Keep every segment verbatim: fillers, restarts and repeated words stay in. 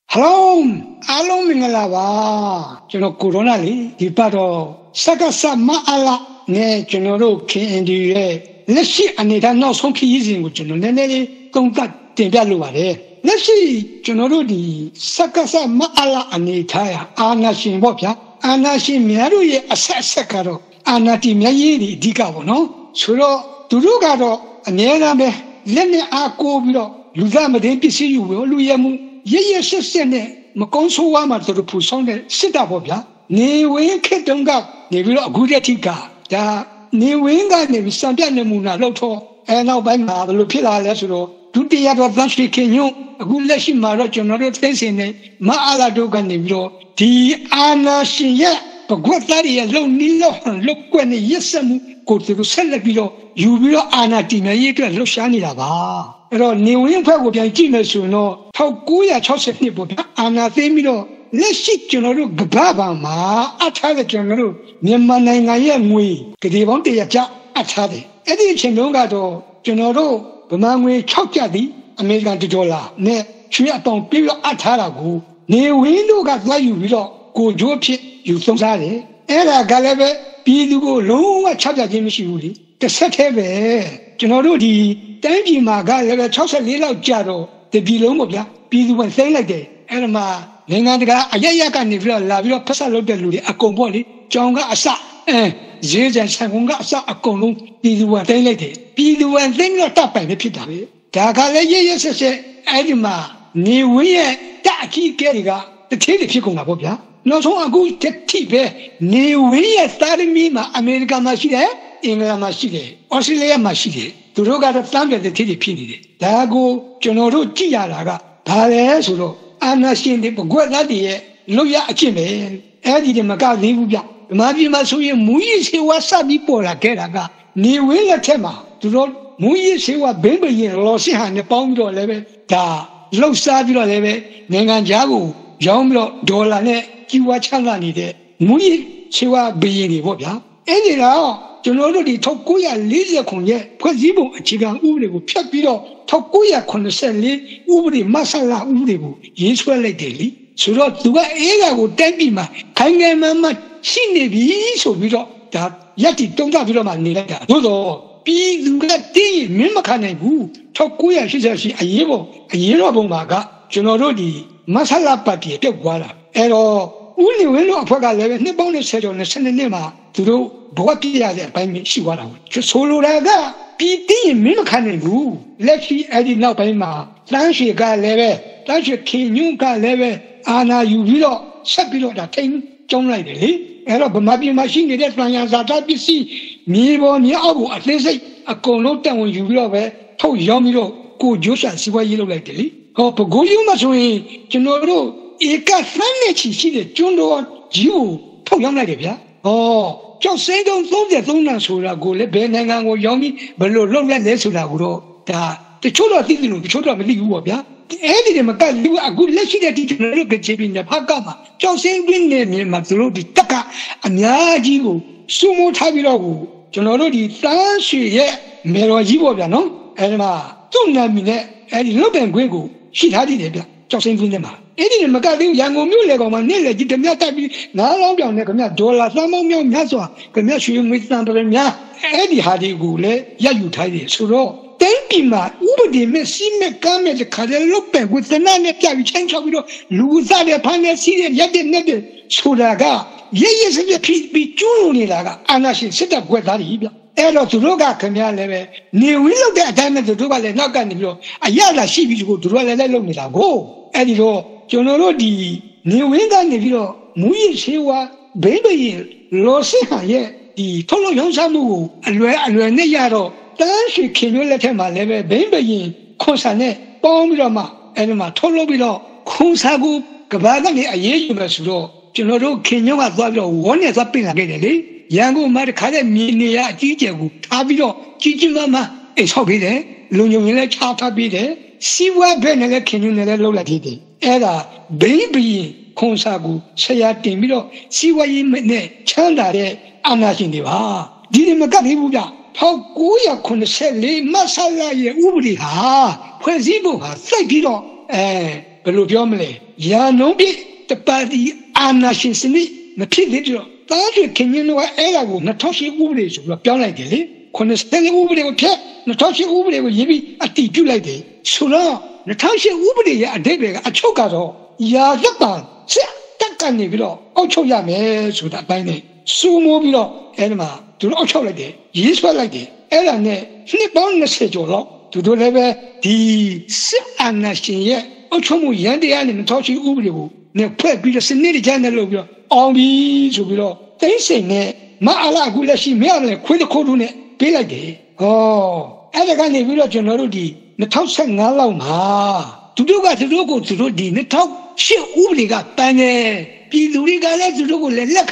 Hello, hello, Mingalava. You know, Corona li, di paro, Sakasa Maala, ne, General King, let's see, and it are not so easy with General Nene, don't got the Baluare. Let's see, General di Sakasa Maala and Itaya, Anna Shimbopia, Anna Shimiaru, a Sakaro, Anna Timiari, Digavo, no? Suro, Turugaro, and Yerame, Lene Akobilo, Luzama de P C U, Luyamu. Ye sene makonso wa ma to pu song de sit da bo bya ne win khit tong ka ne bi lo aku de thi ka da ne win ka ne bi san piat ne mu na lo tho e naw bai ma ba lo phit la le so lo du tiya do than shri khin nyu aku let shi ma ro chon ro thai sin ne ma ala do ka ne bi lo di ana shin ye ba gwat ta ri ye lo ni lo han lo kwet ne ye sat mu ko tu set let bi lo yu bi lo ana ti mya ye twet lo sha ni da ba ero ni win phak ko pyan ji me so no nineteen sixty bo bya ana the mi lo let shi chon ro gba ba ma a tha de chon ro Myanmar nainga ye ngwe gade bang one hundred ja a tha de ai di chin long ka do chon ro Bama ngwe six ja di American dollar ne chwe a tong pi lo a tha da ko ni win lo ka twa yu bi lo ko jo phit yu song sa de ai da ka le be pi du ko long wa chap ja chin ma shi bu li te set the be chon ro diတိုင်းပြည်မှာကလည်းsixty-fourလောက်ကြာတော့တပြည်လုံးပေါ့ဗျာပြည်သူဝင်သိမ်းလိုက်တယ်အဲ့ဒါမှနိုင်ငံတကာအရရကနေပြီးတော့လာပြီးတော့ဖက်ဆက်လုပ်တဲ့လူတွေအကုန်ပေါ့လေကြောင်ကအစအဲဈေးကြံဆန်ကုန်ကအစအကုန်လုံးပြည်သူဝင်သိမ်းလိုက်တယ်ပြည်သူဝင်သိမ်းတော့တပ်ပိုင်ပဲဖြစ်တာပဲဒါကလည်းရရဆက်ဆက်အဲ့ဒီမှာနေဝင်းရဲ့တက်အကြီးကဲတွေကတထေးတွေဖြစ်ကုန်တာပေါ့ဗျာနောက်ဆုံးအခုတက်ထိပဲနေဝင်းရဲ့သာရမီမှာအမေရိကန်မှာရှိတယ်အင်္ဂလန်မှာရှိတယ်ဩစတြေးလျမှာရှိတယ်သူတို့ကတော့တမ်းပြတဲ့ထိတွေဖြစ်နေတယ်ဒါကိုကျွန်တော်တို့ကြည့်ရတာကဘာလဲဆိုတော့အာနာရှင်တွေပကွက်သားတွေရဲ့လွတ်ရအချင်းပဲအဲ့ဒီတည်းမကသေးဘူးဗျဓမ္မပြည်မှာဆိုရင်မူကြီးစေဝါစပြီးပေါ်လာခဲ့တာကနေဝင်းလက်ထက်မှာသူတို့မူကြီးစေဝါဘင်းပရင်လော်စင်ဟန်နဲ့ပေါင်းပြီးတော့လည်းပဲဒါလှုပ်ရှားပြီးတော့လည်းပဲနိုင်ငံခြားကိုရောင်းပြီးတော့ဒေါ်လာနဲ့ကြီးဝါချမ်းသာနေတဲ့မူကြီးစေဝါဘင်းတွေပေါ့ဗျာအဲ့ဒီတော့ကျွန်တော်တို့ဒီnineteen fortyရဲ့ဖွဲ့စည်းပုံအခြေခံဥပဒေကိုဖျက်ပြီးတော့nineteen eighty-fourဥပဒေမဆလာဥပဒေကိုရေးဆွဲလိုက်တယ်လीဆိုတော့သူကအေးကကိုတိုက်ပြီးမှခိုင်ခိုင်မာမာရှိနေပြီဆိုပြီးတော့ဒါရက်တီတုံးကြပြီးတော့မှနေလိုက်တာသို့တော့ပြည်သူကတင်းရင်မင်းမခံနိုင်ဘူးnineteen eighty-eightအရေးပေါ်အရေးတော်ပုံမှာကကျွန်တော်တို့ဒီမဆလာပတ်တီပြုတ်သွားတာအဲ့တော့ဦးနေဝင်းတို့အဖွဲ့ကလည်းနှစ်ပေါင်းနဲ့tenကျော်နဲ့twelveနှစ်မှာသူတို့ဘဝပြည့်ရတဲ့အပိုင်းရှိသွားတာကိုဆိုလိုတာကပြည်တည်ရင်မင်းမခံနိုင်ဘူးလက်ရှိအဲ့ဒီနောက်ပိုင်းမှာတန်းရွှေကလည်းပဲတန်းရွှေခင်ညွန့်ကလည်းပဲအာနာယူပြီးတော့ဆက်ပြီးတော့ဒါထိန်ကျုံးလိုက်တယ်လေအဲ့တော့ဗမာပြည်မှာရှိနေတဲ့တန်ရန်ဇာတာပစ္စည်းမြေပေါ်မြေအောက်ကိုအသေးစိတ်အကုန်လုံးတန်ဝင်ယူပြီးတော့ပဲထုတ်ရောင်းပြီးတော့ကိုဂျိုးရှာစီးပွားရေးလုပ်လိုက်တယ်လေဟောပကိုယူမဆိုရင်ကျွန်တော်တို့ဧကသန်းနဲ့ချီရှိတဲ့ကျွန်းတော်ကြီးကိုထုတ်ရောင်းလိုက်တယ်ဗျာဟောကျောက်စိမ်းတုံးthirty-threeနံဆိုတာကိုလည်းဘယ်နိုင်ငံကိုရောင်းပြီးဘယ်လိုလုပ်လဲလဲဆိုတာကိုတော့ဒါတချို့တော့သိတယ်လို့တချို့တော့မသိဘူးပေါ့ဗျာအဲ့ဒီမှာကလူအခုလက်ရှိတဲ့ဒီကျွန်တော်တို့ကြည့်ပြီးနေဖက်ကမှာကျောက်စိမ်းပင်းနေမြန်မာသူတို့ဒီတက်ကအများကြီးကိုစုမိုးထားပြီးတော့ကိုကျွန်တော်တို့ဒီတန်းရွှေရဲ့မေတော်ကြီးပေါ့ဗျာနော်အဲ့ဒီမှာသူ့နာမည်နဲ့အဲ့ဒီလုတ်ပင်ခွင်းကိုရှိထားတယ်ဗျကျောက်စိမ်းပင်းနေမှာအဲ့ဒီမကသေးရန်ကုန်မြို့လေကောင်မှာနေ့လေကြီးတမျက်တက်ပြီးနားလောင်းပြောင်နေခင်ဗျဒေါ်လာသန်းပေါင်းမြောက်များစွာခင်ဗျရွှေငွေသံပရများအဲ့ဒီဟာတွေကိုလည်းရယူထားတယ်ဆိုတော့တိုင်းပြည်မှာဥပဒေမဲ့စီမဲ့ကမ်းမဲ့ခါတဲ့လုတ်ပင်ကိုသနာနဲ့ပြပြီးချင်းချောက်ပြီးတော့လူစားတဲ့ဖမ်းတဲ့စီးတဲ့ရက်တဲ့နဲ့တဲ့ဆိုတာကရရစပြဖြစ်ပြီးကျူးလွန်နေတာကအာဏာရှင်စစ်တပ်ကွက်သားတွေဗျအဲ့တော့သူတို့ကခင်ဗျားလည်းပဲနေဝင်းလုပ်တဲ့အတိုင်းနဲ့သူတို့ကလည်းနောက်ကနေပြီးတော့အရလာရှိပြီးကိုသူတို့ကလည်းလည်းလုပ်နေတာကိုအဲ့ဒီတော့ကျွန်တော်တို့ဒီနေဝင်းကနေပြီးတော့မူရည်ရှိဝါဘိဗရင်လောစင်ဟာရဲ့ဒီထုတ်လို့ရောင်းစားမှုကိုအလွယ်အလွယ်နဲ့ရတော့တန်းရှိခင်ရွက်လက်ထက်မှာလည်းပဲဘိဗရင်ခွန်ဆာနဲ့ပေါင်းပြီးတော့မှအဲ့ဒီမှာထုတ်လို့ပြီးတော့ခွန်ဆာကိုကဘာကနေအရေးယူမယ်ဆိုတော့ကျွန်တော်တို့ခင်ညွန့်ကသွားပြီးတော့ဝန်းနဲ့သွားပြင်လာခဲ့တယ်လေရန်ကုန်မှာတခါတည်းမြေနေရအကြီးကျယ်ကိုထားပြီးတော့ကြီးကြီးမားမားအိမ်ဆောက်ပေးတယ်လုံညုံရင်လည်းချားထားပေးတယ်စီဝါဘဲနဲ့လည်းခင်ညွန့်နဲ့လည်းလှုပ်လိုက်သေးတယ်အဲ့ဒါဘိဗရင်ခွန်ဆာကိုဆရာတင်ပြီးတော့စီဝါရေးနဲ့ချမ်းသာတဲ့အာဏာရှင်တွေပါဒီနေ့မကတ်သေးဘူးဗျnineteen eighty-fourမဆလာရဲ့ဥပဒေဟာဖွဲ့စည်းပုံဟာစိုက်ပြီးတော့အဲ Belubiomle, Yanombi, the party Anashin Sini, the Pididro, Taju can you know Elago, Natoshi Ubris, Rapiana Gilly, Conestelle Ubri or Pet, Natoshi Ubri will yibi a teacher like day. Sura, Natasha Ubri, a debate, a chocado, Yazapan, Takanibilo, Ocho Yame, so that by name, Sumo Bilo, Elma, to Ocho like day, yes, but like day, Elane, Snip on the schedule. To do level the Anashin, Ochomu Yandi and Toshi Ubu, ne put be the Senate General, all me to below. They say, ne, Maala Gulashi Mel, quit the Corune, Pilade. Oh, Elegant Villa Generality, the top sang Nalama. To do what to do to do the top, she Ubliga Pane, Piduriga let to do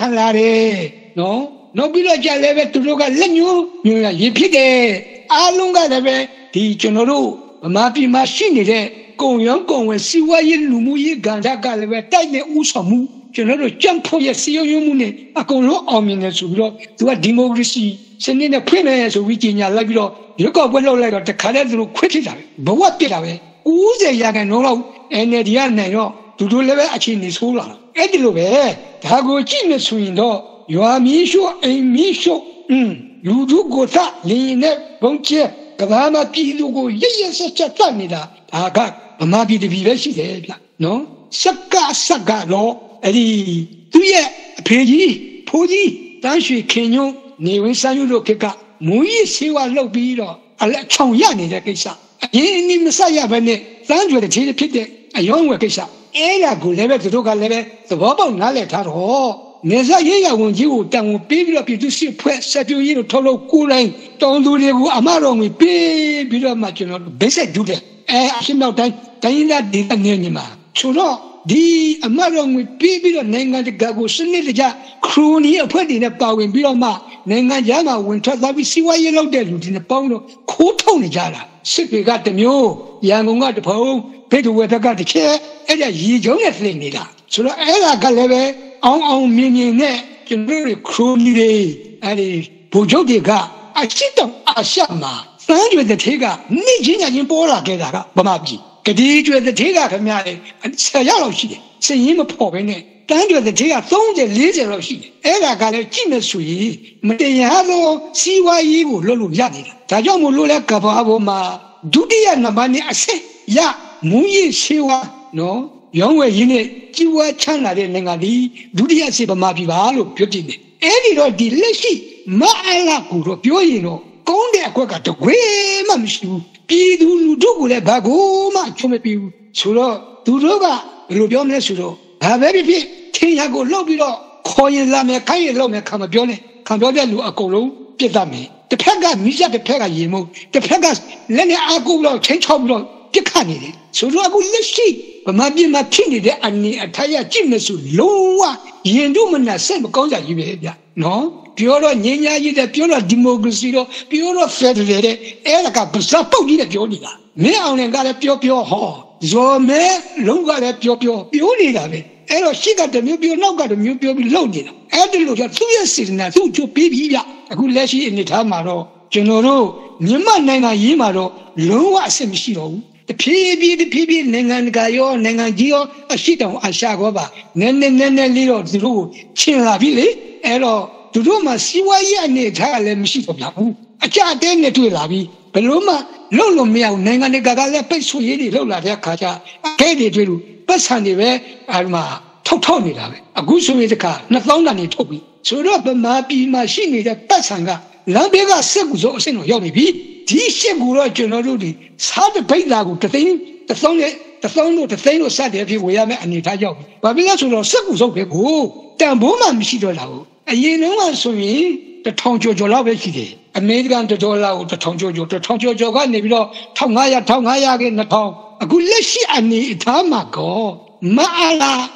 Lecanare. No, no village level to look at Lenu, you are Yipide, Alunga level. The general, a mappy machine, going young, going, see why you Lumuyi Ganda Galway, Tiny Usamu, General Jump for your C O U Mune, a go low ominous to a democracy, sending a premier to Virginia Labilo, you got well like the Calendar quit it. But what did I? Who's a young and no, and the young to do level at in his hula. Edilove, Tago Genius window, you are me sure, a me sure, hm, you do go that, lean it, won't you? Kavama Pilugo, yes, such a famida. Aga, a mabi de vivesi, no? Saka Saka law, Eddie, two year, Peggy, Podi, Danshi Kenyo, Newe Sanudo Keka, Mui Siwa Lobiro, a let Chong Yani de Kesa. Yin Messiah Bene, Sandra the Tia Pit, a young Wakesa. Ella go level to look at level, the Bobo Nalet at all. Neza yega wonjiu tangu pibilo pitusi pwe satu yino tolo kulai tondu legu amaro mi pibilo machino bese dude eh ashimna tan tanina di tanima chulo di amaro mi pibilo nenga de gago sini de ja kruni apwadi ne pawin bilo ma nenga jama win thwa bi siwa ye lok de lu di ne paw no kho thau ni ja la sipe ga de myo yangon ga de phong phetu we ga de che e ja yi jong ne thling ni la chulo e la ga le be on on meaning net, generally crony, and a Bojodiga, I sit on a shama. Stand with the Tiga, Nijin in Bola Geda, Bamabi. Kadij with the Tiga, and Sayalo she, say him a poor in it. Stand with the Tiga, thong the laser of she. Ella got a chimney, Mateyalo, see why you Lulu Yadi. Tajomu Lula Kapavoma, Duty and the money, I say, Ya, Muyi Siwa, no. Young way in it, Jiwa Chana de Nengadi, Dudia Siba Mabivalo, Putin. Any road delicious, Maala Kuro, Pioino, Conde Aquaka to Guemashu, Pidu Dugule Bago, Machumepu, Suro, Duroga, Rubione Suro. Have every bit, Tiago Lobilo, Coin Lame, Kaye Lome, Camabione, Cambodia Acolo, Pietame. The Pega, Misa the Pega Yemo, the Pegas, Lenny Agulo, Change Hoblo, Picani. So I will see. But my be my tinny and the entire gymnast lower. Yendumana same conza you behavior. No? Pure Nina, the pure democracy, pure federal, Erica Busapo did a Pionida. Me only got a pure pure hall. So me, longer a pure pure Pionida. Ero she got the new pure, no got the new pure loaded. Add the look at two years in a two to Pibia, a good lesson in the Tamaro. General, Nima Nana Yimaro, lower Semishiro. The P B, the P B, Nengan Gayo, Nengan Gio, a shito, a shagova, Nene Nene Lilo, Zulu, Chila Vili, Ero, Duruma, Siwaya, and the Italian Mishito Yahu, a Chadene to Lavi, Peluma, Lolo Mia, Nengan Gagala, Pesui, Lola, Kaja, a Kedi Drill, Basani, Alma, Totoni, a Gusu with the car, not long than it told me. So, Robert Mapi, machine, the Basanga, Lambega Seguzo, Seno Yomi. Tisha generally, Sada Paylago, the thing, the thong, the thong, the thing was sad if you were an Italia. But we also know circles of people, Tamboma Michidolo. And you know what, so me, the Tonjo Jolave, a maid gun to Dola, the Tonjo, the Tonjo Jogan, Tongaya, Tongaya, in the Tong, a good leshy and the Itamako, Maala,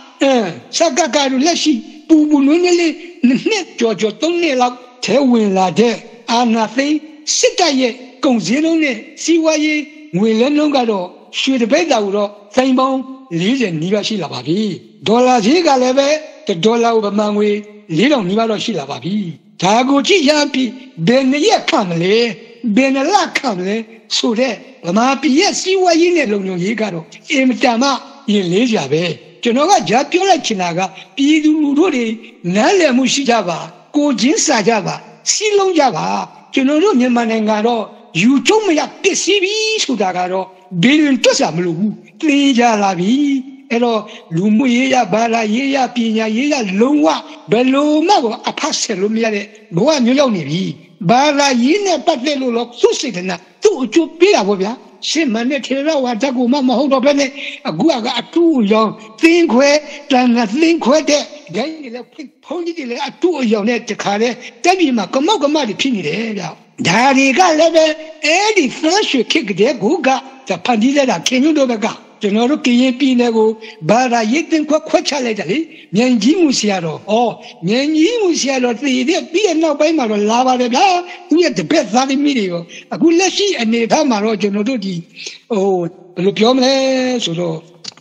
Sakaka, Leshy, Bubunuli, Net Giorgio Tonela, Tewin La de, and nothing, Sitaye. Conzilone, Siwaye, Willenongado, should be Lauro, Faimon, Lilian Nivashi Lavabi. Dola Ziga Leve, the Dola of Mangwe, Lilon Nivashi Lavabi. Taguchi Yampi, Ben Ye Camle, Ben La Camle, so that, Mapi, yes, Siwaye Longo Yigado, Imtama, ရင်လေးကြပဲကျွန်တော်ကကြားပြောလိုက်ချင်တာကပြည်သူလူထုတွေနားလည်မှုရှိကြပါကိုချင်းစာကြပါစီးလုံးကြပါကျွန်တော်တို့မြန်မာနိုင်ငံတော့ယူကျုံမရပစ္စည်းပြီးဆိုတာကတော့ဘယ်ရင်တွက်စားမလို့ဘူးသိကြလာပြီအဲ့တော့လူမှုရေးရဘာသာရေးရပညာရေးရလုံးဝဘယ်လိုမှအဖတ်ဆက်လို့မရတဲ့ဘဝမျိုးရောက်နေပြီဘာသာရေးနဲ့ပတ်သက်လို့သူ့စိတ်ကသူ့အကျိုးပေးတာပေါ့ဗျာရှင်းမနဲ့ထေရဝါဒကိုမှမဟုတ်တော့ဘဲနဲ့အခုကအတူရောင်သင်ခွဲတန်သင်ခွဲတဲ့ဂိုင်းတွေလည်းဖုန်းကြီးတွေလည်းအတူအယောင်နဲ့တခါလဲတက်ပြီးမှကမောက်ကမတွေဖြစ်နေတယ်ဗျာဒါတွေကလည်းပဲအဲ့ဒီဖက်ရှ်ခစ်တဲ့ကိုကတဖန်ဒီလာခင်ညတို့ဘက်ကကျွန်တော်တို့ကရင်ပြည်နယ်ကိုဘာသာရေးတင်ခွဲခွဲချလိုက်တယ်လေမြန်ကြီးမှုဆရာတော်ဩမြန်ကြီးမှုဆရာတော်သိတဲ့ပြီးတဲ့နောက်ပိုင်းမှာတော့လာပါတယ်ဗျာသူရဲ့တပည့်သားသမီးတွေရောအခုလက်ရှိအနေထားမှာတော့ကျွန်တော်တို့ဒီဟိုဘယ်လိုပြောမလဲဆိုတော့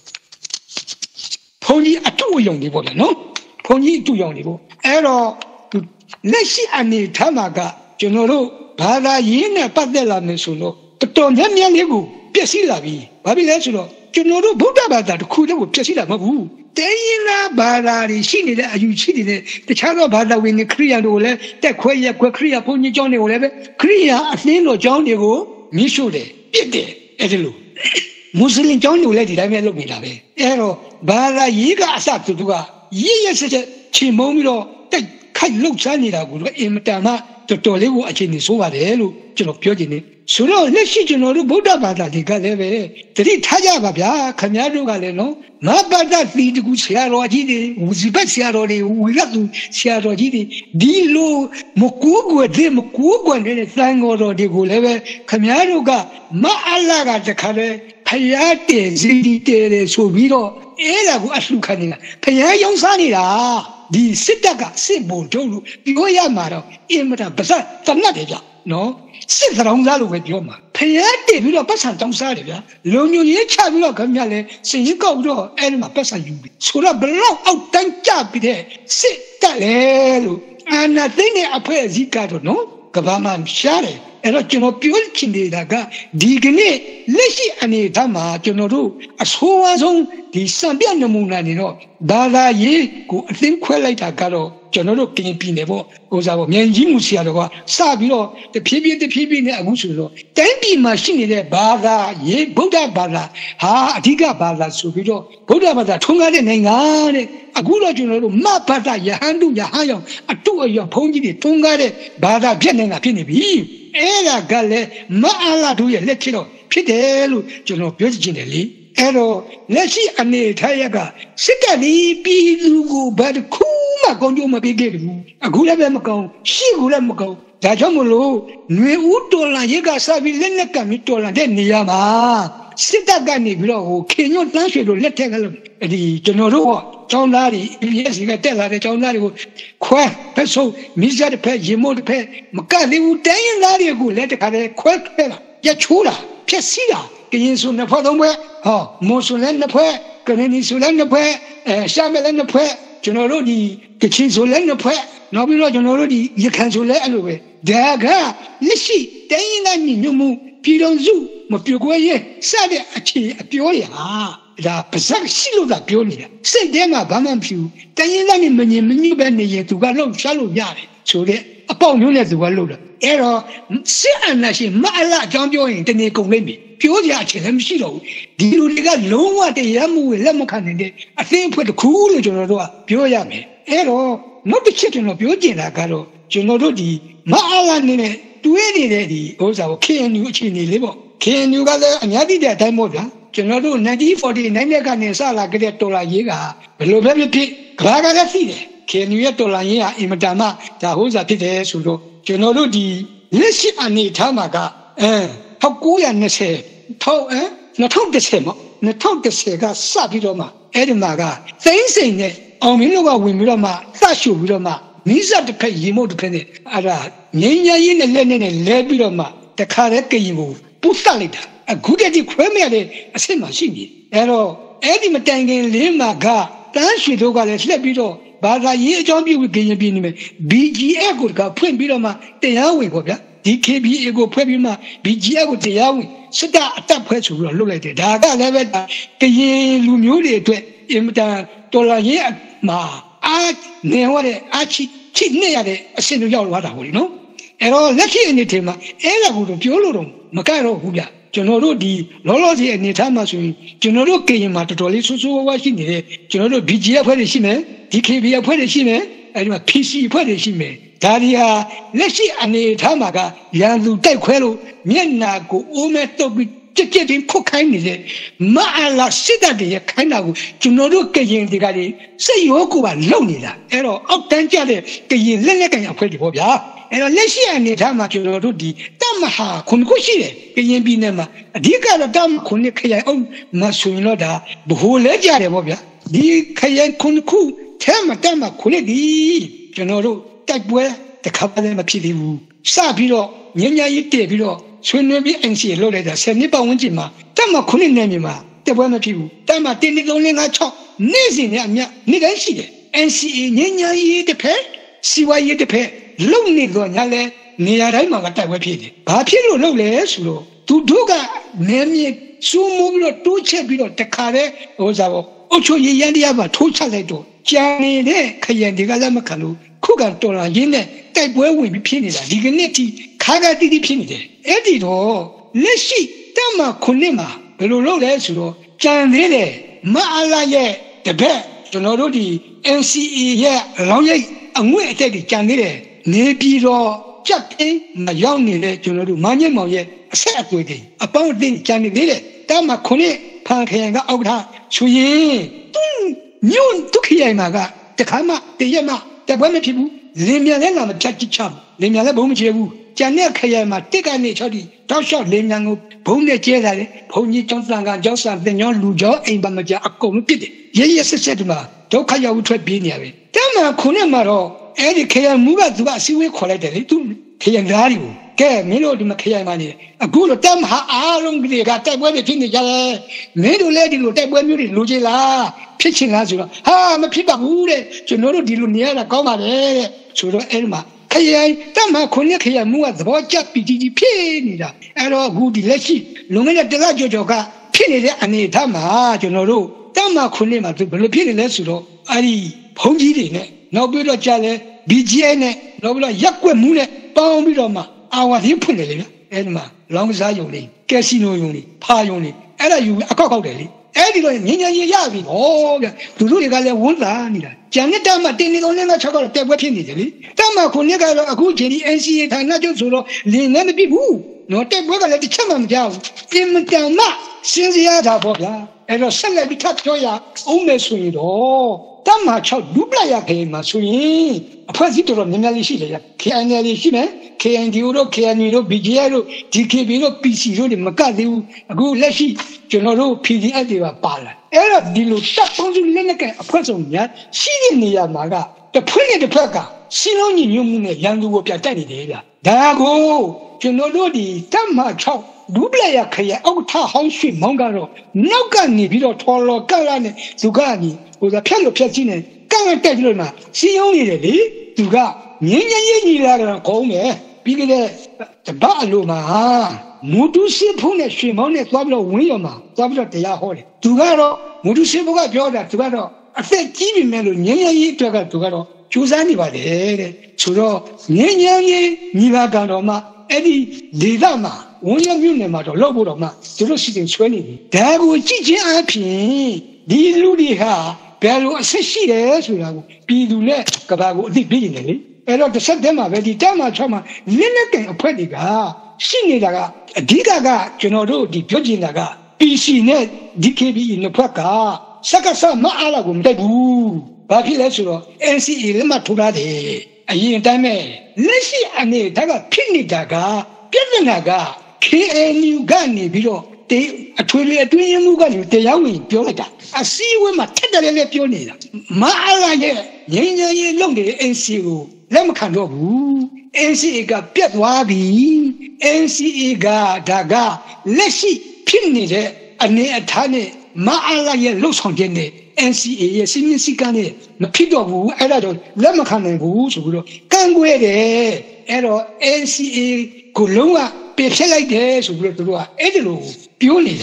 ဘုန်းကြီးအတူယုံနေပေါ့ဗျာနော်ဘုန်းကြီးအတူယုံနေပေါ့အဲ့တော့လက်ရှိအနေထားမှာကကျွန်တော်တို့ဘာသာရေးနဲ့ပတ်သက်လာမယ်ဆိုတော့တော်တော်များများလေးကိုပြည့်စည်လာပြီဘာဖြစ်လဲဆိုတော့ကျွန်တော်တို့ဗုဒ္ဓဘာသာတစ်ခုတည်းကိုပြည့်စည်လာမဟုတ်ဘူးတင်းရင်လာဘာသာတွေရှိနေတဲ့အယူရှိနေတဲ့တခြားသောဘာသာဝင်တွေခရိယာတို့လည်းတက်ခွဲရက်ခွဲခရိယာဘုန်းကြီးကျောင်းတွေကိုလည်းပဲခရိယာအသင်းတော်ကျောင်းတွေကိုမြှရှို့တယ်ပြစ်တယ်အဲ့ဒါလို့မွတ်စလင်ကျောင်းတွေလည်းဒီတိုင်းပဲလုပ်နေတာပဲအဲ့တော့ဘာသာရေးကအစသူတို့ကရည်ရစချက်ချေမုံပြီးတော့တက်ခိုက်လှုပ်ရှားနေတာကိုအင်မတန်မှတော်တော်လေးကိုအခြေအနေဆိုးပါတယ်လို့ကျွန်တော်ပြောချင်တယ်ဆိုတော့လက်ရှိကျွန်တော်တို့ဗုဒ္ဓဘာသာတွေကလည်းပဲတတိထားကြပါဗျာခင်ဗျားတို့ကလည်းနော်မဘာသာသီတကူဆရာတော်ကြီးတွေဝစီဘတ်ဆရာတော်တွေဝီရတ်ဆရာတော်ကြီးတွေဒီလိုမကူကွယ်တဲ့မကူကွယ်တဲ့သံဃာတော်တွေကိုလည်းပဲခင်ဗျားတို့ကမအလ္လာဟ်ကတခါလေဖယားတည်စီတည်တယ်ဆိုပြီးတော့အဲ့ဒါကိုအလှခံနေတာဖယားရောင်းစားနေတာဒီစစ်တပ်ကစစ်ဘုံတို့လို့ပြောရမှာတော့အင်မတန်ပါစတနတ်တယ်ဗျနော်စစ်စရောင်းစားလို့ပဲပြောမှာဖယားတည်ပြီးတော့ပတ်စံတောင်းစားတယ်ဗျလုံညိုရေးချပြီးတော့ခင်ဗျလဲစင်ရင်ကောက်တော့အဲ့ဒီမှာပတ်စံယူပြီဆိုတော့ဘလောက်အောက်တန်းကြပြီးတဲ့စစ်တပ်လေလို့အာနာသိနေအဖွဲအစည်းကတော့နော်ကဘာမှရှားတယ်အဲ့တော့ကျွန်တော်ပြောချင်နေတာကဒီကနေ့လက်ရှိအနေအထားမှာကျွန်တော်တို့အဆိုးအဆုံးဒီစံပြနမူနာနေတော့ဘာသာရေးကိုအသိခွဲလိုက်တာကတော့ကျွန်တော်တို့ကရင်ပြည်နယ်ပေါ့ဟိုစားပေါ့မြန်ကြီးမှုဆရာတော်ကစပြီးတော့တဖြည်းဖြည်းတဖြည်းဖြည်းနဲ့အခုဆိုတော့တိုင်းပြည်မှာရှိနေတဲ့ဘာသာရေးဗုဒ္ဓဘာသာဟာအဓိကဘာသာဆိုပြီးတော့ဗုဒ္ဓဘာသာထုံးကားတဲ့နိုင်ငံတဲ့အခုတော့ကျွန်တော်တို့မဘာသာယဟန်တုယဟန်ရောင်အတူအယောင်ဘုန်းကြီးတွေထုံးကားတဲ့ဘာသာဖြစ်နေတာဖြစ်နေပြီအဲ့ဒါကလည်းမအလာတို့ရဲ့လက်ချတော့ဖြစ်တယ်လို့ကျွန်တော်ပြောချင်တယ်လေအဲ့တော့လက်ရှိအနေထားရကစစ်တပ်ဒီပြည်သူကိုဘာတခုမှကောင်းကျိုးမပေးခဲ့ဘူးအခုလည်းပဲမကောင်းရှိကူလည်းမကောင်းဒါကြောင့်မလို့ຫນွေဦးတော်လာရေကစားပြီးလက်နဲ့ကမ်းပြီးတော်လာတဲ့နေရာမှာစစ်တပ်ကနေပြီးတော့ဟိုခင်ညွတ်တန်းရွှေတို့လက်ထက်ကလည်းဒီကျွန်တော်တို့ကကျောင်းသားတွေပြည်စီကတက်လာတဲ့ကျောင်းသားတွေကိုခွဲဖက်ဆိုမိစားတစ်ဖက်ရေမို့တစ်ဖက်မကသေးဘူးတိုင်းရင်းသားတွေကိုလက်တခါတည်းခွဲခွဲလာရချိုးတာဖြက်စီးတာကရင်ဆိုနှစ်ဖွဲ့သုံးဖွဲ့ဟောမိုးဆိုလည်းနှစ်ဖွဲ့ကရင်နီဆိုလည်းနှစ်ဖွဲ့အဲရှာမဲလည်းနှစ်ဖွဲ့ကျွန်တော်တို့ဒီကချင်ဆိုလည်းနှစ်ဖွဲ့နောက်ပြီးတော့ကျွန်တော်တို့ဒီရခိုင်ဆိုလည်းအဲ့လိုပဲဒါကလက်ရှိတိုင်းရင်းသားညီညွတ်မှုပြည်တော်စုမပြိုကွဲရဲ့စတဲ့အခြေအပြောရဟာဒါပါဇက်ရှိလို့သာပြောနေတာစိတ်ထဲမှာဘာမှမဖြစ်ဘူးတိုင်းရင်းသားနဲ့မငြင်မညှိပဲနေရင်သူကလှုပ်ရှားလို့ရတယ်ဆိုတဲ့အပေါက်မျိုးနဲ့သူကလှုပ်တာအဲ့တော့စစ်အာဏာရှင်မအလားအကြောင်းပြောရင်တနေ့ကုန်လိမ့်မယ်ပြောကြအခြေလည်းမရှိတော့ဘူးဒီလူတွေကလုံးဝတရားမှုလက်မခံနိုင်တဲ့အသိအဖွဲ့တစ်ခုလို့ကျွန်တော်တို့ကပြောရမယ်အဲ့တော့နောက်တစ်ချက်ကျွန်တော်ပြောချင်တာကတော့ကျွန်တော်တို့ဒီမအလားနဲ့တွေးနေတဲ့ဒီဥစ္စာကို K N U အခြေအနေလေးပေါ့ K N U ကလည်းအများကြီးတဲ့အတိုင်းပေါ့ဗျာကျွန်တော်တို့nineteen forty-nineနဲ့ကနေစလာကြတဲ့တော်လာရေးကဘယ်လိုပဲဖြစ်ဖြစ်ကဘာကလည်းသိတယ် K N U ရဲ့တော်လာရေးကအင်မတန်မှဒါဥစ္စာဖြစ်တယ်ဆိုတော့ကျွန်တော်တို့ဒီလက်ရှိအနေထားမှာကအဲnineteen twentyထောက်အဲtwenty tenပေါ့twenty tenကစပြီးတော့မှအဲ့ဒီမှာကသိန်းစိန်နဲ့အောင်မင်းတို့ကဝင်ပြီးတော့မှသတ်ရှုပ်ပြီးတော့မှမိစတစ်ဖက်ရေမုတ်တစ်ဖက်နဲ့အဲ့ဒါငင်းညာရင်းနဲ့လက်နဲ့လဲပြီးတော့မှတခါတည်းကရင်ကိုပူတက်လိုက်တာအခုတည်းကခွဲမရတဲ့အဆင့်မှရှိနေအဲ့တော့အဲ့ဒီမတိုင်ခင်လေးမှာကတန်းရွှေတို့ကလည်းလှက်ပြီးတော့ဘာသာရေးအကြောင်းပြုကရင်ပြည်နေမယ် B G F ကိုကဖွင့်ပြီးတော့မှတရားဝင်ပေါ့ဗျာ D K B ကိုဖွဲ့ပြီးမှ B G F ကိုတရားဝင်စစ်တပ်အတပ်ဖွဲ့ဆိုပြီးတော့လုပ်လိုက်တယ်ဒါကလည်းပဲကရင်လူမျိုးတွေအတွက်အင်မတန်တော်လာရေးမှာအာနေဝတဲ့အာချီချိနေရတဲ့အဆင့်မျိုးရောက်လာတာပေါ့နော်အဲ့တော့လက်ရှိအနေနဲ့မှာအဲ့ဒါကိုတော့ပြောလို့တော့မကရတော့ဘူးဗျကျွန်တော်တို့ဒီလောလောဆယ်အနေထားမှာဆိုရင်ကျွန်တော်တို့ကရင်မှာတော်တော်လေးဆူဆူဝါးဝါးရှိနေတယ်ကျွန်တော်တို့ B G F ဖွဲ့တွေရှိမယ် D K B ဖွဲ့တွေရှိမယ်အဲ့ဒီမှာ P C ဖွဲ့တွေရှိမယ်ဒါဒီဟာလက်ရှိအနေထားမှာကရန်သူတိုက်ခွဲလို့မျက်နာကိုအိုးမဲ့တုပ်ပြီးကြက်ကြက်ချင်းဖုတ်ခိုင်းနေတဲ့မအားလာစစ်တပ်တွေရခိုင်းတာကိုကျွန်တော်တို့ကရင်တွေကတွေစိတ်ရောကိုယ်ပါလုံနေတာအဲ့တော့အောက်တန်းကြတဲ့ကရင်လက်လက်ကန်အဖွဲ့တွေပေါ့ဗျာအဲ့တော့လက်ရှိအနေထားမှာကျွန်တော်တို့ဒီတမဟာခုနှစ်ခုရှိတယ်ကရင်ပြည်နယ်မှာအဓိကတော့တမခုနှစ်ခရိုင်အောင်မဆိုရင်တော့ဒါဘ ਹੁ လဲကြတယ်ပေါ့ဗျာဒီခရိုင်ခုနှစ်ခုထဲမှာတမခုနှစ်ဒီကျွန်တော်တို့တိုက်ပွဲတခါလည်းမဖြစ်သေးဘူးစပြီးတော့ညဉ့်ညရေးတည်ပြီးတော့ဆွေးနွေးပြီး N C A လုပ်လိုက်တာဆယ်နှစ်ပတ်ဝန်းကျင်မှာတမခုနှစ်နယ်မြေမှာတိုက်ပွဲမဖြစ်ဘူးတမတင်းတင်းလုံးလင်းငါ၆နေ့စဉ်နဲ့အမြနေ့တိုင်းရှိတယ် N C A ညဉ့်ညရေးတစ်ဖက်စီဝါရေးတစ်ဖက်လုံနေတော့ညာလဲနေရာတိုင်းမှာတိုက်ပွဲဖြစ်တယ်ဘာဖြစ်လို့လုံလဲဆိုတော့သူတို့ကနေမြေစူးမိုးပြီးတော့တိုးချက်ပြီးတော့တခါလဲဟိုစားပေါ့အုတ်ချိုရရန်တရားမှာထိုးချလိုက်တော့ကြံနေတဲ့ခရံတွေကလည်းမခံလို့ခုကတော်လာရင်းနဲ့တိုက်ပွဲဝင်ပြီးဖြစ်နေတာဒီကနေ့ထိခါကတိတိဖြစ်နေတယ်အဲ့ဒီတော့လက်ရှိတမခုနှစ်မှာဘယ်လိုလုပ်လဲဆိုတော့ကြံသေးတယ်မအားလာရဲ့တပည့်ကျွန်တော်တို့ဒီ N C A ရဲ့လောင်းရိပ်အငွေ့အတက်ကြီးကြံသေးတယ်နေပြီးတော့ကြက်သိမ်းမရောက်နေတဲ့ကျွန်တော်တို့မညက်မောင်ရဲ့အဆက်အသွေးတွေအပေါင်းအသင်းကြံနေသေးတယ်တမခုနှစ်ဖန်ခရင်ကအောက်ထားဆိုရင်သူညွန့်ဒုက္ခရိုင်မှာကတခါမှတရက်မှတပွဲမဖြစ်ဘူးလင်းမြန်လည်းလာမဖြတ်ကြည့်ချဘူးလင်းမြန်လည်းဘုံမချေဘူးကျန်တဲ့ခရိုင်မှာတစ်ကနေ၆ဒီတောက်လျှောက်လင်းမြန်ကိုဘုံနဲ့ကျဲလာတယ်ဘုံကြီးကျောင်းစံကကျောင်းစံတင်ကျောင်းလူကျောင်းအိမ်ပါမကြအကုန်လုံးပြစ်တယ်ရရဆက်ဆက်ဒီမှာဒုက္ခရောက်ထွက်ပြေးနေရပဲတမခုနှစ်မှာတော့အဲ့ဒီခရိုင်မူကသူကအစည်းအဝေးခေါ်လိုက်တယ်လေသူခရိုင်သားတွေကိုကဲမင်းတို့ဒီမှာခရိုင်မှာနေအခုတော့တမဟာအားလုံးတွေကတိုက်ပွဲတွေဖြစ်နေကြတယ်မင်းတို့လည်းဒီလိုတိုက်ပွဲမျိုးတွေလိုချင်လားဖြစ်ချင်လားဆိုတော့ဟာမဖြစ်ပါဘူးတဲ့ကျွန်တော်တို့ဒီလိုနေရတာကောင်းပါတယ်တဲ့ဆိုတော့အဲ့ဒီမှာခရိုင်တမခုနှစ်ခရိုင်မူကသဘောကျပီတီကြီးဖြစ်နေတာအဲ့တော့အခုဒီလက်ရှိလုံငယ်တဲ့တလကြော်ကြော်ကဖြစ်နေတဲ့အနေအထားမှာကျွန်တော်တို့တမခုနှစ်မှာဘယ်လိုဖြစ်နေလဲဆိုတော့အဲ့ဒီဘုံကြီးတွေနဲ့နောက်ပြီးတော့ကြာလဲ B G I နဲ့နောက်ပြီးတော့ရက်ွက်မှုနဲ့ပေါင်းပြီးတော့မှအာဝါဒီဖွင့်တယ်လေအဲ့ဒီမှာလောင်းကစားယုံလေးကက်စီနိုယုံလေးဖာယုံလေးအဲ့ဒါယူအကောက်ကောက်တယ်လေအဲ့ဒီတော့ညဉ့်ညဉ့်ရရပြီဟောဗျသူတို့တွေကလည်းဝန်လာနေတာကျန်တဲ့တမတင်းနေလုံးနဲ့၆ကတော့တက်ပွဲဖြစ်နေတယ်လေတမခုနှစ်ကတော့အခုချိန်ဒီ N C A ဌာနချုပ်ဆိုတော့လင်းလည်းမပြဘူးနော်တက်ပွဲကလည်းတစ်ချက်မှမကြောက်ဘူးအင်မတန်မှစဉ်းစားရတာပေါ့ဗျာအဲ့တော့ဆက်လက်ပြီးထပ်ပြောရအောင်မယ်ဆိုရင်တော့တမ၆ဒုပလာရခေမှာဆိုရင်အဖွဲ့အစည်းတော်တော်များများလေးရှိတယ်ဗျ K N L ရှိမယ် K N D O တို့ K N U တို့ B G I တို့ D K B တို့ P C တို့တွေမကသေးဘူးအခုလက်ရှိကျွန်တော်တို့ P D F တွေပါပါလာအဲ့တော့ဒီလိုတပ်ပေါင်းစုလက်နက်ကအဖွဲ့စုံများရှိတဲ့နေရာမှာကတစ်ဖွဲ့နဲ့တစ်ဖက်ကစီလုံးညီညွတ်မှုနဲ့ရန်သူကိုပြတ်တက်နေတယ်ဗျဒါကိုကျွန်တော်တို့ဒီတမ၆ဒုပလာရခရအောက်ထဟောင်းရွှေမောင်းကတော့နောက်ကနေပြီးတော့ထော်လော်ကလာနဲ့သူကနေဟိုကဖြတ်လို့ဖြတ်ချင်းနဲ့ကန့်တက်ကြလို့မှစီယုံနေတယ်လေသူကငင်းငင်းကြီးကြီးလာတော့ကောင်းမယ်ပြီးကြတဲ့တပတ်အလိုမှာမူတုစစ်ဖို့နဲ့ရွှေမောင်းနဲ့သွားပြီးတော့ဝင်းရောမှာသွားပြီးတော့တရားဟောတယ်သူကတော့မူတုစစ်ဖို့ကပြောတာသူကတော့အသက်ကြီးပြီမဲ့လို့ငင်းငင်းကြီးအတွက်ကသူကတော့ကြိုးစားနေပါတယ်တဲ့ဆိုတော့ငင်းငင်းကြီးညီပါကံတော်မှာအဲ့ဒီဒေသမှာဝန်ရမြို့နယ်မှာတော့လောက်ဖို့တော့မှသူတို့စီစဉ်ဆွဲနေပြီဒါကိုကြည့်ချင်းအပြင်ဒီလူတွေဟာဘယ်လိုအဆစ်ရှိတယ်ဆိုတာကိုပြည်သူနဲ့ကဘာကိုအသိပေးနေတယ်လေအဲ့တော့တစ်ဆက်တည်းမှာပဲဒီတမ၆မှာလင်းလက်ကင်အဖွဲ့တွေကရှိနေတာကအဓိကကကျွန်တော်တို့ဒီပြောချင်တာက P C နဲ့ D K B နှစ်ဖက်ကစက္ကစမအားလာကိုမတိုက်ဘူးဘာဖြစ်လဲဆိုတော့ N C A လက်မှတ်ထိုးထားတယ်အရင်တိုင်းမဲ့လက်ရှိအနေဒါကဖြစ်နေတာကပြဿနာက K N U ကနေပြီးတော့တေးအထွေထွေအတွင်းမှုကနေတရားဝင်ပြောလိုက်တာအစည်းအဝေးမှာထက်တယ်လည်းပြောနေတာမအားလာရဲ့ငင်းငင်းရေးလုပ်နေတဲ့ N C A ကိုလက်မခံတော့ဘူး N C A ကပြတ်သွားပြီ N C A ကဒါကလက်ရှိဖြစ်နေတဲ့အနေအထားနဲ့မအားလာရဲ့လှုပ်ဆောင်တဲ့နဲ့ N C A ရဲ့စီမင်းစည်းကမ်းနဲ့မဖြစ်တော့ဘူးအဲ့ဒါတော့လက်မခံနိုင်ဘူးဆိုပြီးတော့ကန့်ကွက်တယ်အဲ့တော့ N C A Kulunga, Pepsi like this, Udua, Edlu, Pionida,